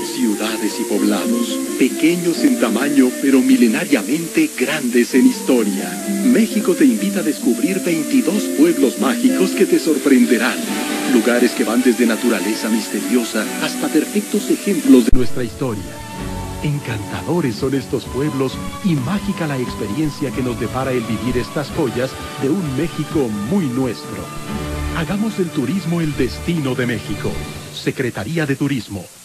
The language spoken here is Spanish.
ciudades y poblados, pequeños en tamaño, pero milenariamente grandes en historia. México te invita a descubrir 22 pueblos mágicos que te sorprenderán. Lugares que van desde naturaleza misteriosa hasta perfectos ejemplos de nuestra historia. Encantadores son estos pueblos y mágica la experiencia que nos depara el vivir estas joyas de un México muy nuestro. Hagamos del turismo el destino de México. Secretaría de Turismo.